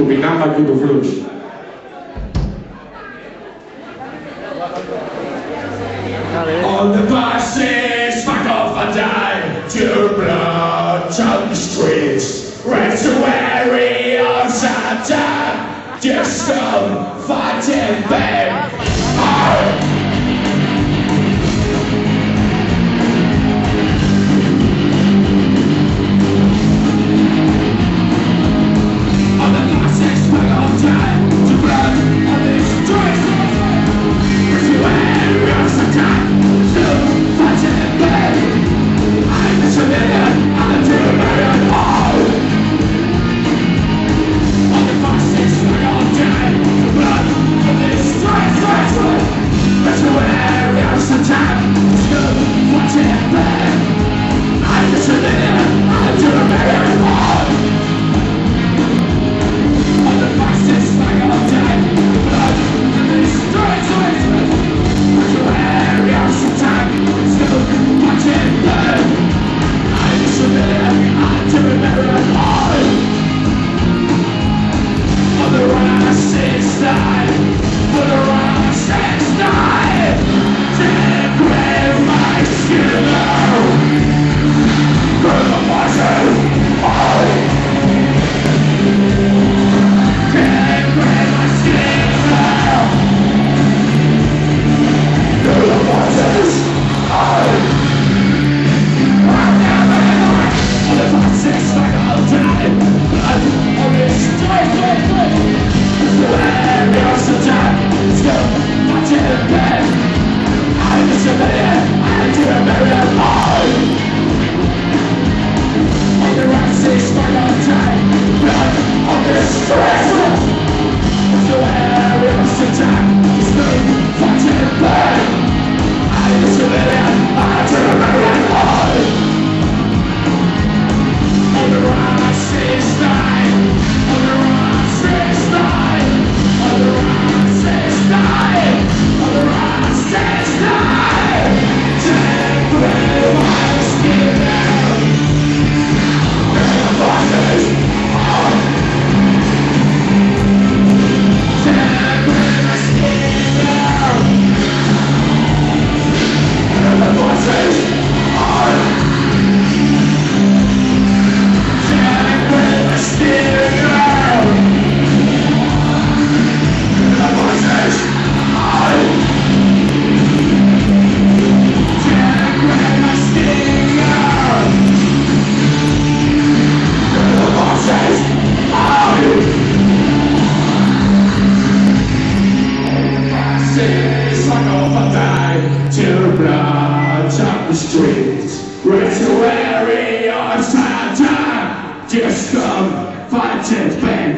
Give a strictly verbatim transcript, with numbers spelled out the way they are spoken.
dominant aqui do fluxo. On the buses, fuck off and die. Your blood on the streets. Rituary of Satan. Just some fighting back. Oh. Your blood on the streets, rituary of Satan. Just come fight it, bang.